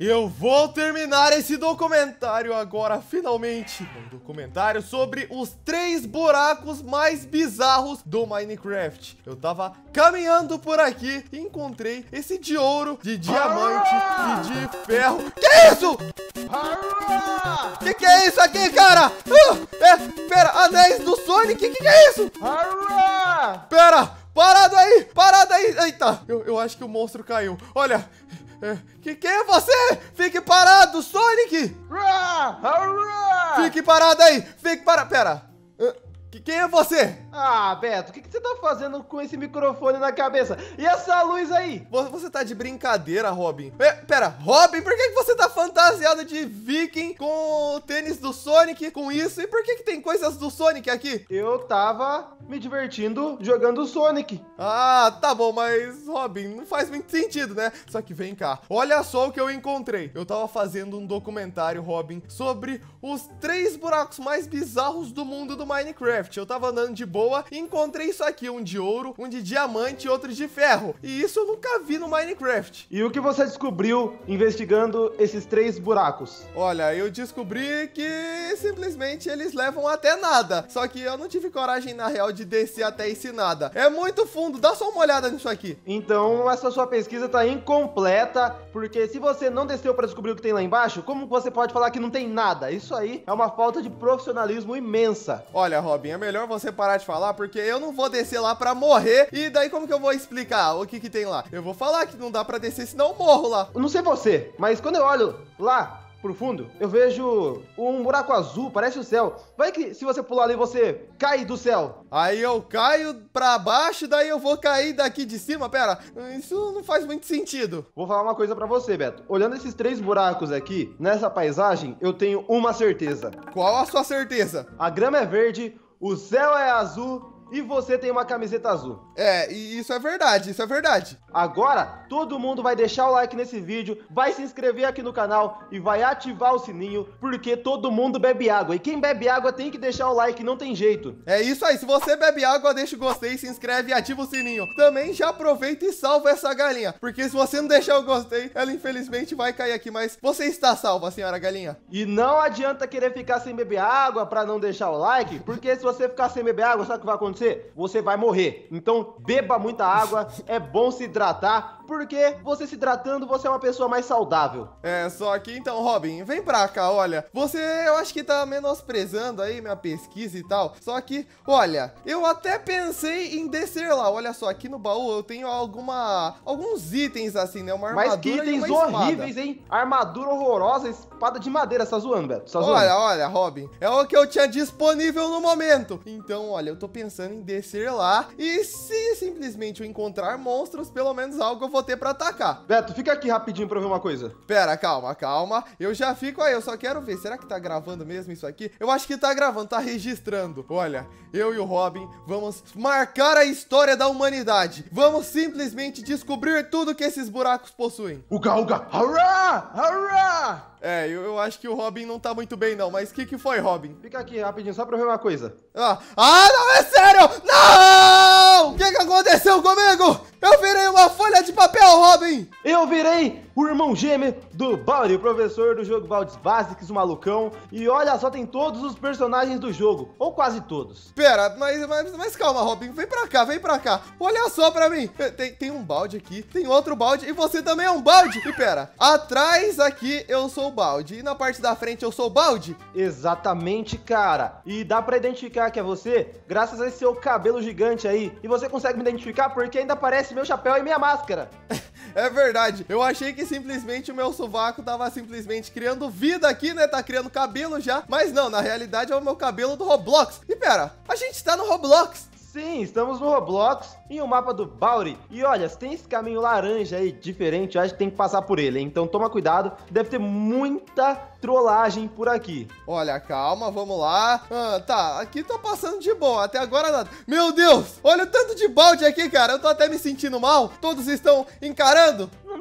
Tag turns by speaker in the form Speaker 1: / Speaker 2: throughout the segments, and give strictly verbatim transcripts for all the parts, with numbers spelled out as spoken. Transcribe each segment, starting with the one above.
Speaker 1: Eu vou terminar esse documentário agora, finalmente. Um documentário sobre os três buracos mais bizarros do Minecraft. Eu tava caminhando por aqui e encontrei esse de ouro, de diamante e de ferro. Que é isso? Que que é isso aqui, cara? Ah, é, pera, anéis do Sonic? Que que é isso? Pera, parado aí, parado aí. Eita, eu, eu acho que o monstro caiu. Olha... É, que que é você? Fique parado, Sonic! Fique parado aí! Fique parado! Pera! Que, quem é você?
Speaker 2: Ah, Beto, o que, que você tá fazendo com esse microfone na cabeça? E essa luz aí?
Speaker 1: Você tá de brincadeira, Robin. É, pera, Robin, por que, que você tá fantasiado de viking com o tênis do Sonic, com isso? E por que, que tem coisas do Sonic aqui?
Speaker 2: Eu tava me divertindo jogando Sonic.
Speaker 1: Ah, tá bom, mas, Robin, não faz muito sentido, né? Só que vem cá, olha só o que eu encontrei. Eu tava fazendo um documentário, Robin, sobre os três buracos mais bizarros do mundo do Minecraft. Eu tava andando de boa e encontrei isso aqui, um de ouro, um de diamante e outro de ferro. E isso eu nunca vi no Minecraft.
Speaker 2: E o que você descobriu investigando esses três buracos?
Speaker 1: Olha, eu descobri que simplesmente eles levam até nada. Só que eu não tive coragem, na real, de descer até esse nada. É muito fundo, dá só uma olhada nisso aqui.
Speaker 2: Então essa sua pesquisa tá incompleta, porque se você não desceu para descobrir o que tem lá embaixo, como você pode falar que não tem nada? Isso aí é uma falta de profissionalismo imensa.
Speaker 1: Olha, Robin, é melhor você parar de falar, porque eu não vou descer lá pra morrer. E daí como que eu vou explicar o que que tem lá? Eu vou falar que não dá pra descer, senão eu morro lá.
Speaker 2: Eu não sei você, mas quando eu olho lá pro fundo, eu vejo um buraco azul, parece o céu. Vai que se você pular ali, você cai do céu.
Speaker 1: Aí eu caio pra baixo, daí eu vou cair daqui de cima. Pera, isso não faz muito sentido.
Speaker 2: Vou falar uma coisa pra você, Beto. Olhando esses três buracos aqui, nessa paisagem, eu tenho uma certeza.
Speaker 1: Qual a sua certeza?
Speaker 2: A grama é verde, o céu é azul e você tem uma camiseta azul.
Speaker 1: É, e isso é verdade, isso é verdade.
Speaker 2: Agora, todo mundo vai deixar o like nesse vídeo, vai se inscrever aqui no canal e vai ativar o sininho, porque todo mundo bebe água. E quem bebe água tem que deixar o like, não tem jeito.
Speaker 1: É isso aí, se você bebe água, deixa o gostei, se inscreve e ativa o sininho. Também já aproveita e salva essa galinha, porque se você não deixar o gostei, ela infelizmente vai cair aqui, mas você está salva, senhora galinha.
Speaker 2: E não adianta querer ficar sem beber água pra não deixar o like, porque se você ficar sem beber água, sabe o que vai acontecer? Você vai morrer. Então beba muita água, é bom se hidratar, porque você se hidratando, você é uma pessoa mais saudável.
Speaker 1: É, só que então, Robin, vem pra cá, olha. Você, eu acho que tá menosprezando aí minha pesquisa e tal. Só que, olha, eu até pensei em descer lá. Olha só, aqui no baú eu tenho alguma, alguns itens assim, né? Uma armadura.
Speaker 2: Mas que itens
Speaker 1: e uma
Speaker 2: horríveis, hein? Armadura horrorosa, espada de madeira. Você tá zoando, Beto? Tá zoando?
Speaker 1: Olha, olha, Robin, é o que eu tinha disponível no momento. Então, olha, eu tô pensando em descer lá. E se simplesmente eu encontrar monstros, pelo menos algo eu vou ter pra atacar.
Speaker 2: Beto, fica aqui rapidinho pra eu ver uma coisa.
Speaker 1: Pera, calma, calma. Eu já fico aí, eu só quero ver. Será que tá gravando mesmo isso aqui? Eu acho que tá gravando, tá registrando. Olha, eu e o Robin vamos marcar a história da humanidade. Vamos simplesmente descobrir tudo que esses buracos possuem.
Speaker 2: Uga, uga, hurrah, hurrah!
Speaker 1: É, eu, eu acho que o Robin não tá muito bem não, mas o que que foi, Robin?
Speaker 2: Fica aqui rapidinho, só pra eu ver uma coisa.
Speaker 1: Ah, ah, não, é sério! Não! O que que aconteceu comigo? Eu virei uma folha de papel, Robin!
Speaker 2: Eu virei o irmão gêmeo do Baldi, o professor do jogo Baldi's Basics, o malucão. E olha só, tem todos os personagens do jogo, ou quase todos.
Speaker 1: Pera, mas, mas, mas calma, Robin, vem pra cá, vem pra cá. Olha só pra mim, tem, tem um balde aqui, tem outro balde e você também é um balde. E pera, atrás aqui eu sou o balde e na parte da frente eu sou o balde?
Speaker 2: Exatamente, cara. E dá pra identificar que é você graças a esse seu cabelo gigante aí. E você consegue me identificar porque ainda parece meu chapéu e minha máscara.
Speaker 1: É verdade, eu achei que simplesmente o meu sovaco tava simplesmente criando vida aqui, né? Tá criando cabelo já, mas não, na realidade é o meu cabelo do Roblox. E pera, a gente tá no Roblox.
Speaker 2: Sim, estamos no Roblox, em um mapa do Baldi. E olha, se tem esse caminho laranja aí, diferente, eu acho que tem que passar por ele. Então toma cuidado, deve ter muita trollagem por aqui.
Speaker 1: Olha, calma, vamos lá. Ah, tá, aqui tô passando de boa, até agora nada. Meu Deus, olha o tanto de balde aqui, cara. Eu tô até me sentindo mal. Todos estão encarando.
Speaker 2: Não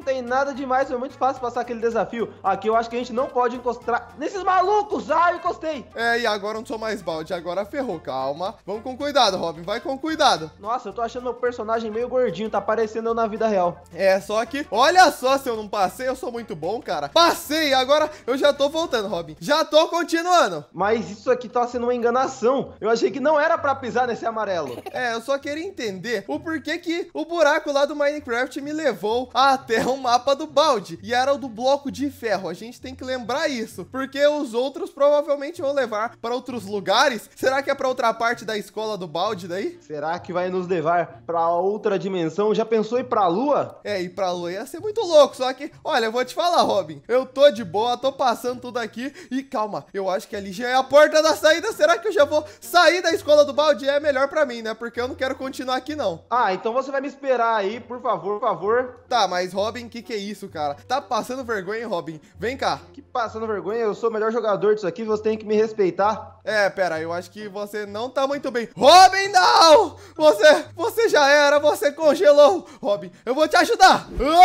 Speaker 2: Não tem nada demais, foi muito fácil passar aquele desafio. Aqui eu acho que a gente não pode encostar nesses malucos. Ah, eu encostei.
Speaker 1: É, e agora não sou mais balde, agora ferrou, calma. Vamos com cuidado, Robin, vai com cuidado.
Speaker 2: Nossa, eu tô achando meu personagem meio gordinho, tá parecendo eu na vida real.
Speaker 1: É, só que, olha só, se eu não passei, eu sou muito bom, cara. Passei, agora eu já tô voltando, Robin. Já tô continuando.
Speaker 2: Mas isso aqui tá sendo uma enganação. Eu achei que não era pra pisar nesse amarelo.
Speaker 1: É, eu só queria entender o porquê que o buraco lá do Minecraft me levou até o mapa do balde. E era o do bloco de ferro. A gente tem que lembrar isso, porque os outros provavelmente vão levar para outros lugares. Será que é para outra parte da escola do balde daí?
Speaker 2: Será que vai nos levar pra outra dimensão? Já pensou ir pra lua?
Speaker 1: É, ir pra lua ia ser muito louco. Só que, olha, eu vou te falar, Robin. Eu tô de boa, tô passando tudo aqui. E calma, eu acho que ali já é a porta da saída. Será que eu já vou sair da escola do balde? É melhor pra mim, né? Porque eu não quero continuar aqui, não.
Speaker 2: Ah, então você vai me esperar aí, por favor, por favor.
Speaker 1: Tá, mas Robin, que que é isso, cara? Tá passando vergonha, hein, Robin? Vem cá.
Speaker 2: Que passando vergonha, eu sou o melhor jogador disso aqui, você tem que me respeitar.
Speaker 1: É, pera, eu acho que você não tá muito bem. Robin, não! Você, você já era, você congelou. Robin, eu vou te ajudar.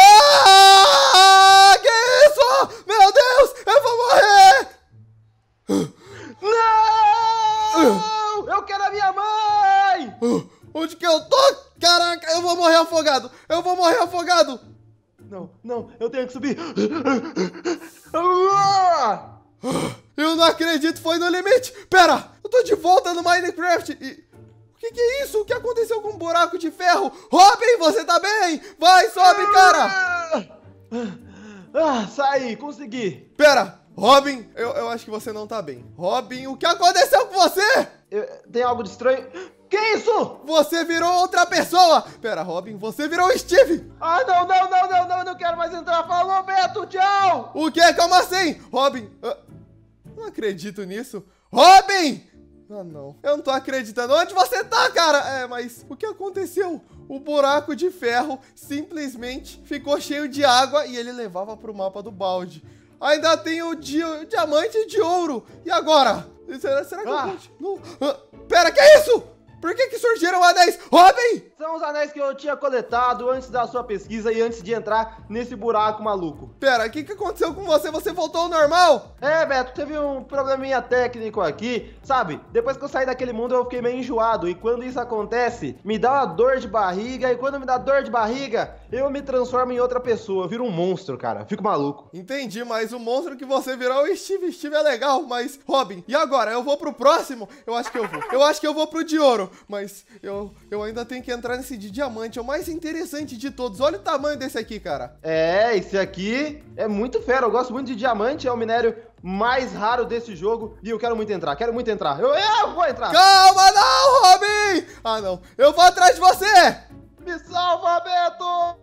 Speaker 1: Ah, que isso? Meu Deus, eu vou morrer!
Speaker 2: Não! Eu quero a minha mãe!
Speaker 1: Onde que eu tô? Caraca, eu vou morrer afogado. Eu vou morrer afogado.
Speaker 2: Não, não, eu tenho que subir.
Speaker 1: Eu não acredito, foi no limite. Pera, eu tô de volta no Minecraft. E... o que que é isso? O que aconteceu com um buraco de ferro? Robin, você tá bem? Vai, sobe, cara.
Speaker 2: Ah, saí, consegui.
Speaker 1: Pera, Robin, eu, eu acho que você não tá bem. Robin, o que aconteceu com você?
Speaker 2: Eu, tem algo de estranho. Que isso?
Speaker 1: Você virou outra pessoa. Pera, Robin, você virou o Steve.
Speaker 2: Ah, não, não, não, não, não, eu não quero mais entrar. Falou, Beto, tchau.
Speaker 1: O que? Calma assim. Robin, eu não acredito nisso. Robin! Ah, não. Eu não tô acreditando. Onde você tá, cara? É, mas o que aconteceu? O buraco de ferro simplesmente ficou cheio de água e ele levava pro mapa do balde. Ainda tem o, di o diamante de ouro. E agora? Será, será que
Speaker 2: ah.
Speaker 1: eu continuo? Ah, pera, que é isso? Por que que surgiram anéis? Robin!
Speaker 2: São os anéis que eu tinha coletado antes da sua pesquisa e antes de entrar nesse buraco maluco.
Speaker 1: Pera, o que que aconteceu com você? Você voltou ao normal?
Speaker 2: É, Beto, teve um probleminha técnico aqui, sabe? Depois que eu saí daquele mundo eu fiquei meio enjoado e quando isso acontece, me dá uma dor de barriga e quando me dá dor de barriga, eu me transformo em outra pessoa, eu viro um monstro, cara, fico maluco.
Speaker 1: Entendi, mas o monstro que você virou é o Steve. Steve é legal, mas Robin, e agora? Eu vou pro próximo? Eu acho que eu vou. Eu acho que eu vou pro de ouro. Mas eu, eu ainda tenho que entrar nesse de diamante. É o mais interessante de todos. Olha o tamanho desse aqui, cara.
Speaker 2: É, esse aqui é muito fera. Eu gosto muito de diamante. É o minério mais raro desse jogo. E eu quero muito entrar. Quero muito entrar. Eu, eu vou entrar.
Speaker 1: Calma, não, Robin. Ah, não. Eu vou atrás de você.
Speaker 2: Me salva, Beto.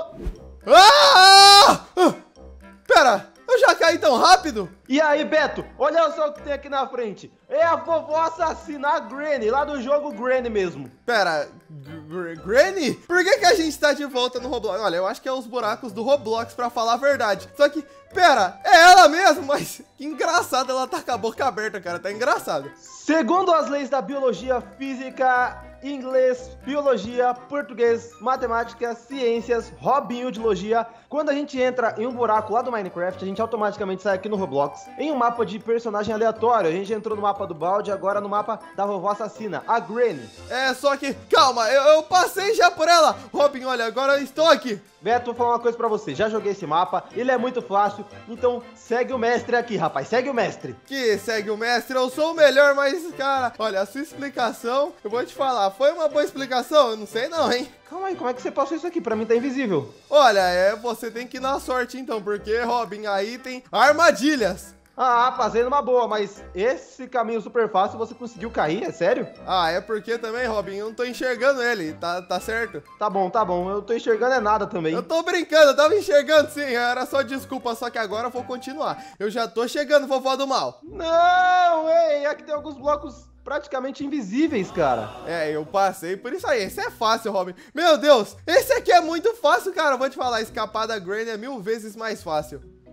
Speaker 1: Ah! Pera. Eu já caí tão rápido?
Speaker 2: E aí, Beto, olha só o que tem aqui na frente. É a vovó assassina, a Granny, lá do jogo Granny mesmo.
Speaker 1: Pera, Granny? Por que que a gente tá de volta no Roblox? Olha, eu acho que é os buracos do Roblox, pra falar a verdade. Só que, pera, é ela mesmo, mas que engraçado, ela tá com a boca aberta, cara, tá engraçado.
Speaker 2: Segundo as leis da biologia, física, inglês, biologia, português, matemática, ciências, Robinho de logia, quando a gente entra em um buraco lá do Minecraft, a gente automaticamente sai aqui no Roblox, em um mapa de personagem aleatório. A gente entrou no mapa do balde, agora no mapa da vovó assassina, a Granny.
Speaker 1: É, só que, calma, eu, eu passei já por ela. Robin, olha, agora eu estou aqui.
Speaker 2: Beto, vou falar uma coisa pra você, já joguei esse mapa, ele é muito fácil, então segue o mestre aqui, rapaz, segue o mestre.
Speaker 1: Que segue o mestre, eu sou o melhor, mas, cara, olha, a sua explicação, eu vou te falar, foi uma boa explicação? Eu não sei não, hein?
Speaker 2: Calma aí, como é que você passou isso aqui? Pra mim tá invisível.
Speaker 1: Olha, é, você tem que ir na sorte então, porque, Robin, aí tem armadilhas.
Speaker 2: Ah, fazendo uma boa, mas esse caminho super fácil você conseguiu cair, é sério?
Speaker 1: Ah, é porque também, Robin, eu não tô enxergando ele, tá, tá certo?
Speaker 2: Tá bom, tá bom, eu tô enxergando é nada também.
Speaker 1: Eu tô brincando, eu tava enxergando sim, era só desculpa, só que agora eu vou continuar. Eu já tô chegando, vovó do mal.
Speaker 2: Não, ei, aqui tem alguns blocos praticamente invisíveis, cara.
Speaker 1: É, eu passei por isso aí, esse é fácil, Robin. Meu Deus, esse aqui é muito fácil, cara, eu vou te falar, escapar da Granny é mil vezes mais fácil.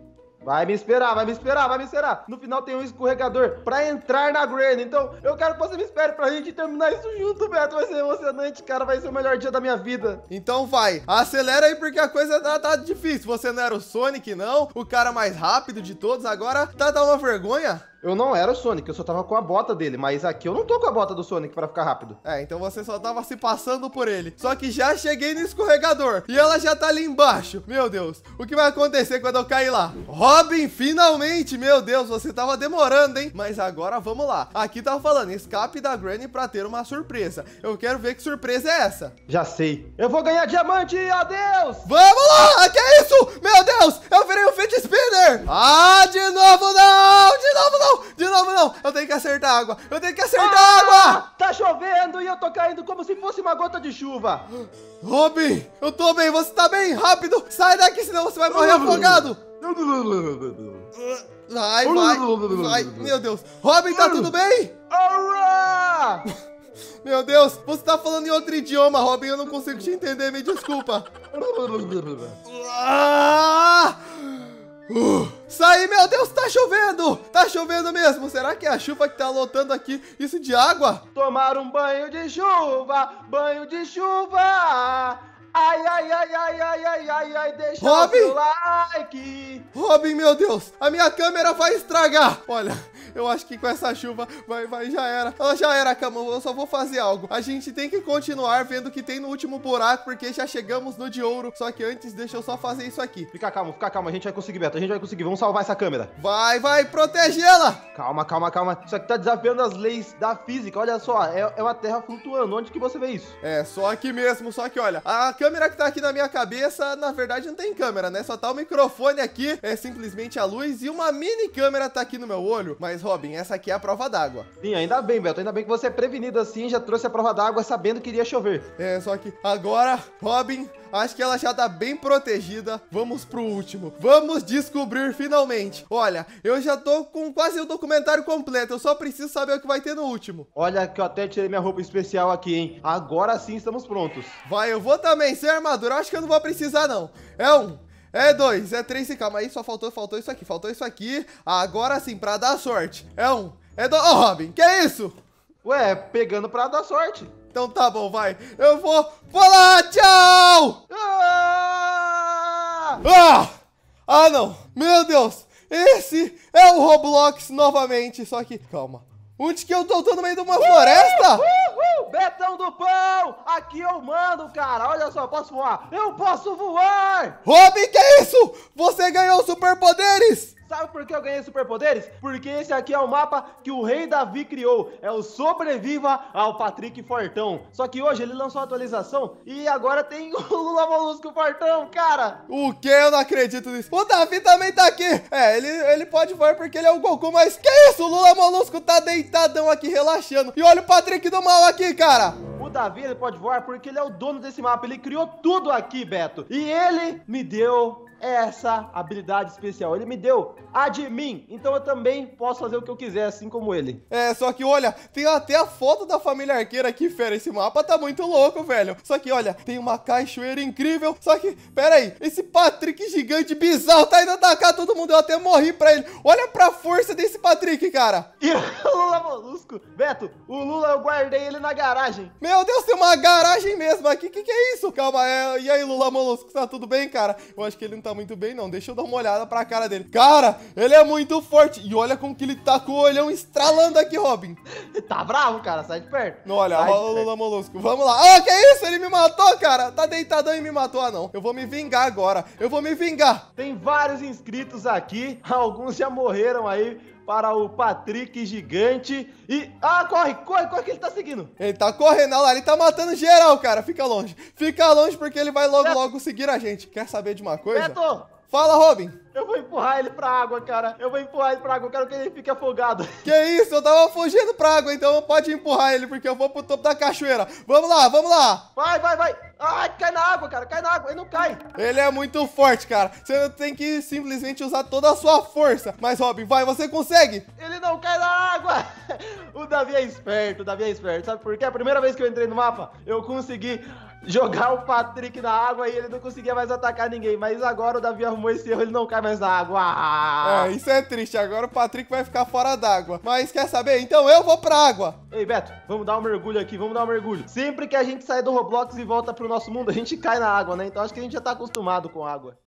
Speaker 2: Vai me esperar, vai me esperar, vai me esperar. No final tem um escorregador pra entrar na Granny. Então eu quero que você me espere pra gente terminar isso junto, Beto. Vai ser emocionante, cara. Vai ser o melhor dia da minha vida.
Speaker 1: Então vai, acelera aí porque a coisa tá, tá difícil. Você não era o Sonic, não? O cara mais rápido de todos. Agora tá dando uma vergonha?
Speaker 2: Eu não era o Sonic, eu só tava com a bota dele, mas aqui eu não tô com a bota do Sonic pra ficar rápido.
Speaker 1: É, então você só tava se passando por ele. Só que já cheguei no escorregador e ela já tá ali embaixo. Meu Deus, o que vai acontecer quando eu cair lá? Robin, finalmente, meu Deus, você tava demorando, hein? Mas agora vamos lá. Aqui tá falando, escape da Granny pra ter uma surpresa. Eu quero ver que surpresa é essa.
Speaker 2: Já sei. Eu vou ganhar diamante, adeus!
Speaker 1: Vamos lá, que é isso? Meu Deus, eu virei um Fit Spinner. Ah, de novo não, de novo não. De novo não, eu tenho que acertar a água. Eu tenho que acertar a
Speaker 2: ah,
Speaker 1: água.
Speaker 2: Tá chovendo e eu tô caindo como se fosse uma gota de chuva.
Speaker 1: Robin, eu tô bem, você tá bem? Rápido, sai daqui, senão você vai morrer afogado. Vai, vai, vai, meu Deus. Robin, tá tudo bem? Meu Deus, você tá falando em outro idioma, Robin, eu não consigo te entender, me desculpa. Ah! Uh, saí, meu Deus, tá chovendo. Tá chovendo mesmo. Será que é a chuva que tá lotando aqui isso de água?
Speaker 2: Tomar um banho de chuva, banho de chuva. Ai, ai, ai, ai, ai, ai, ai, ai, deixa
Speaker 1: Robin!
Speaker 2: o seu like.
Speaker 1: Robin, meu Deus, a minha câmera vai estragar. Olha, eu acho que com essa chuva vai, vai, já era. Ela já era, Cama, eu só vou fazer algo. A gente tem que continuar vendo o que tem no último buraco, porque já chegamos no de ouro. Só que antes, deixa eu só fazer isso aqui.
Speaker 2: Fica calmo, fica calmo, a gente vai conseguir, Beto, a gente vai conseguir. Vamos salvar essa câmera.
Speaker 1: Vai, vai, protege ela.
Speaker 2: Calma, calma, calma. Isso aqui tá desafiando as leis da física. Olha só, é, é uma terra flutuando. Onde que você vê isso?
Speaker 1: É, só aqui mesmo, só que olha, a câmera que tá aqui na minha cabeça, na verdade não tem câmera, né? Só tá o microfone aqui, é simplesmente a luz e uma mini câmera tá aqui no meu olho. Mas, Robin, essa aqui é a prova d'água.
Speaker 2: Sim, ainda bem, Beto, ainda bem que você é prevenido assim, já trouxe a prova d'água sabendo que iria chover.
Speaker 1: É, só que agora, Robin, acho que ela já tá bem protegida. Vamos pro último. Vamos descobrir finalmente. Olha, eu já tô com quase o documentário completo, eu só preciso saber o que vai ter no último.
Speaker 2: Olha que eu até tirei minha roupa especial aqui, hein? Agora sim estamos prontos.
Speaker 1: Vai, eu vou também, sem armadura. Acho que eu não vou precisar, não. É um, é dois, é três e calma aí, só faltou, faltou isso aqui, faltou isso aqui. Agora sim, pra dar sorte. É um, é dois. Ô, oh, Robin, que é isso?
Speaker 2: Ué, pegando pra dar sorte.
Speaker 1: Então tá bom, vai. Eu vou falar tchau!
Speaker 2: Ah!
Speaker 1: Ah! Ah, não. Meu Deus. Esse é o Roblox novamente. Só que, calma. Onde que eu tô? Tô no meio de uma floresta?
Speaker 2: Uh, uh, uh, Betão do Pão! Aqui eu mando, cara. Olha só, posso voar? Eu posso voar!
Speaker 1: Robin, que é isso? Você ganhou superpoderes!
Speaker 2: Sabe por que eu ganhei superpoderes? Porque esse aqui é o mapa que o Rei Davi criou. É o Sobreviva ao Patrick Fortão. Só que hoje ele lançou a atualização e agora tem o Lula Molusco Fortão, cara.
Speaker 1: O que? Eu não acredito nisso. O Davi também tá aqui. É, ele, ele pode voar porque ele é o Goku, mas que isso? O Lula Molusco tá deitadão aqui, relaxando. E olha o Patrick do mal aqui, cara.
Speaker 2: O Davi, ele pode voar porque ele é o dono desse mapa. Ele criou tudo aqui, Beto. E ele me deu essa habilidade especial. Ele me deu a de mim. Então eu também posso fazer o que eu quiser, assim como ele.
Speaker 1: É, só que olha, tem até a foto da família arqueira aqui, fera. Esse mapa tá muito louco, velho. Só que olha, tem uma cachoeira incrível. Só que, pera aí, esse Patrick gigante bizarro tá indo atacar todo mundo. Eu até morri pra ele. Olha pra força desse Patrick, cara.
Speaker 2: E o Lula Molusco, Beto, o Lula eu guardei ele na garagem.
Speaker 1: Meu Deus, tem uma garagem mesmo aqui. Que que é isso? Calma, é... e aí, Lula Molusco, tá tudo bem, cara? Eu acho que ele não tá muito bem, não. Deixa eu dar uma olhada pra cara dele. Cara, ele é muito forte. E olha como que ele tá com o olhão estralando aqui, Robin.
Speaker 2: Tá bravo, cara. Sai de perto.
Speaker 1: Não, olha,
Speaker 2: Sai
Speaker 1: o Lula Molusco. Vamos lá. Ah, que isso? Ele me matou, cara. Tá deitadão e me matou. Ah, não. Eu vou me vingar agora. Eu vou me vingar.
Speaker 2: Tem vários inscritos aqui. Alguns já morreram aí para o Patrick gigante. E... Ah, corre, corre, corre que ele tá seguindo.
Speaker 1: Ele tá correndo, olha lá, ele tá matando geral, cara. Fica longe. Fica longe porque ele vai logo, Beto. logo seguir a gente. Quer saber de uma coisa?
Speaker 2: Beto!
Speaker 1: Fala, Robin.
Speaker 2: Eu vou empurrar ele pra água, cara. Eu vou empurrar ele pra água. Eu quero que ele fique afogado.
Speaker 1: Que isso? Eu tava fugindo pra água, então pode empurrar ele, porque eu vou pro topo da cachoeira. Vamos lá, vamos lá.
Speaker 2: Vai, vai, vai. Ai, cai na água, cara. Cai na água. Ele não cai.
Speaker 1: Ele é muito forte, cara. Você tem que simplesmente usar toda a sua força. Mas, Robin, vai, você consegue.
Speaker 2: Ele não cai na água. O Davi é esperto, o Davi é esperto. Sabe por quê? A primeira vez que eu entrei no mapa, eu consegui jogar o Patrick na água e ele não conseguia mais atacar ninguém. Mas agora o Davi arrumou esse erro, ele não cai mais na água. Ah!
Speaker 1: É, isso é triste. Agora o Patrick vai ficar fora d'água. Mas quer saber? Então eu vou pra água.
Speaker 2: Ei, Beto, vamos dar um mergulho aqui, vamos dar um mergulho. Sempre que a gente sai do Roblox e volta pro nosso mundo, a gente cai na água, né? Então acho que a gente já tá acostumado com água.